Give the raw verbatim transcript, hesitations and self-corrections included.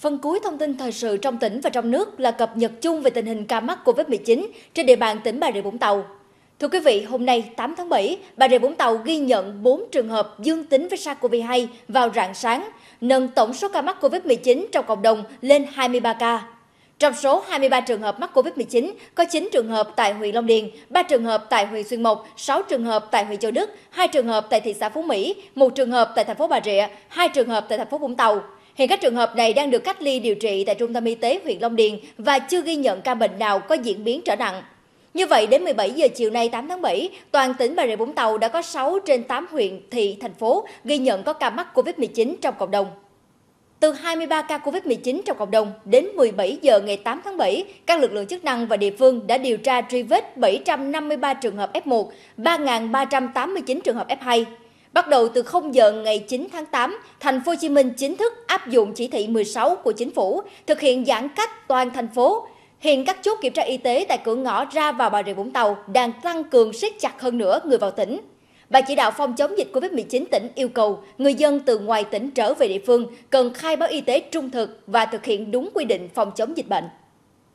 Phần cuối thông tin thời sự trong tỉnh và trong nước là cập nhật chung về tình hình ca mắc Covid mười chín trên địa bàn tỉnh Bà Rịa Vũng Tàu. Thưa quý vị, hôm nay tám tháng bảy, Bà Rịa Vũng Tàu ghi nhận bốn trường hợp dương tính với SARS-xê o vê hai vào rạng sáng, nâng tổng số ca mắc Covid mười chín trong cộng đồng lên hai mươi ba ca. Trong số hai mươi ba trường hợp mắc Covid mười chín, có chín trường hợp tại huyện Long Điền, ba trường hợp tại huyện Xuyên Mộc, sáu trường hợp tại huyện Châu Đức, hai trường hợp tại thị xã Phú Mỹ, một trường hợp tại thành phố Bà Rịa, hai trường hợp tại thành phố Vũng Tàu. Hiện các trường hợp này đang được cách ly điều trị tại Trung tâm Y tế huyện Long Điền và chưa ghi nhận ca bệnh nào có diễn biến trở nặng. Như vậy, đến mười bảy giờ chiều nay tám tháng bảy, toàn tỉnh Bà Rịa Vũng Tàu đã có sáu trên tám huyện, thị, thành phố ghi nhận có ca mắc Covid mười chín trong cộng đồng. Từ hai mươi ba ca Covid mười chín trong cộng đồng đến mười bảy giờ ngày tám tháng bảy, các lực lượng chức năng và địa phương đã điều tra truy vết bảy trăm năm mươi ba trường hợp F một, ba nghìn ba trăm tám mươi chín trường hợp F hai. Bắt đầu từ không giờ ngày chín tháng tám, thành phố Hồ Chí Minh chính thức áp dụng chỉ thị mười sáu của chính phủ, thực hiện giãn cách toàn thành phố. Hiện các chốt kiểm tra y tế tại cửa ngõ ra vào Bà Rịa Vũng Tàu đang tăng cường siết chặt hơn nữa người vào tỉnh. Ban chỉ đạo phòng chống dịch Covid mười chín tỉnh yêu cầu người dân từ ngoài tỉnh trở về địa phương cần khai báo y tế trung thực và thực hiện đúng quy định phòng chống dịch bệnh.